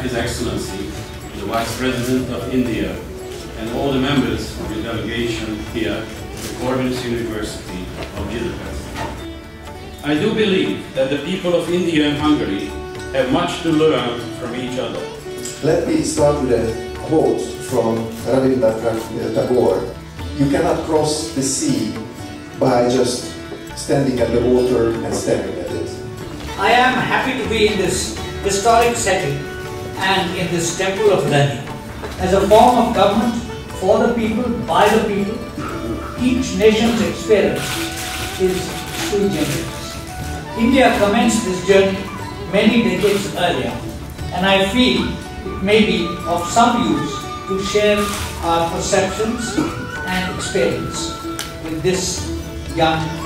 His Excellency, the Vice President of India, and all the members of the delegation here at the Corvinus University of Budapest. I do believe that the people of India and Hungary have much to learn from each other. Let me start with a quote from Rabindranath Tagore. You cannot cross the sea by just standing at the water and staring at it. I am happy to be in this historic setting and in this temple of learning. As a form of government, for the people, by the people, each nation's experience is sui generis. India commenced this journey many decades earlier, and I feel it may be of some use to share our perceptions and experience with this young